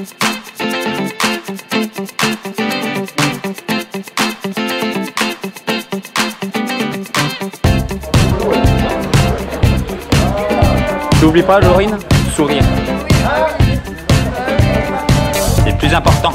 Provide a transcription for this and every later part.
N'oublie pas, Laurine, sourire. C'est le plus important.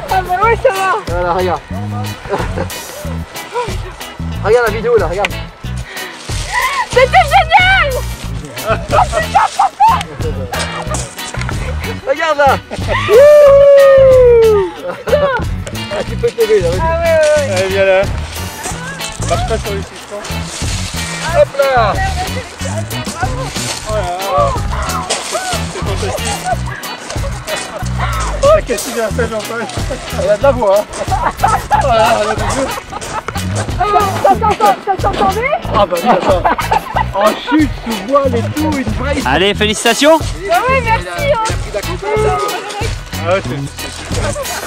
Ah bah ouais, ça va. Voilà, regarde. Regarde la vidéo là, regarde. C'était génial. Regarde là. Ah, tu peux te lever là, vas-y. Ah ouais. Allez, viens là. Marche pas sur les suspens. Hop là. Voilà. C'est fantastique. Qu'est-ce que tu viens faire, Jean-Paul? Il y a de la voix. Hein. Voilà, regarde le jeu. Ça s'entendait? Ah bah oui, attends. En chute, sous voile et tout, une vraie. Allez, félicitations. Bah oui, merci. Il a pris la confiance. Ah ouais, c'est super.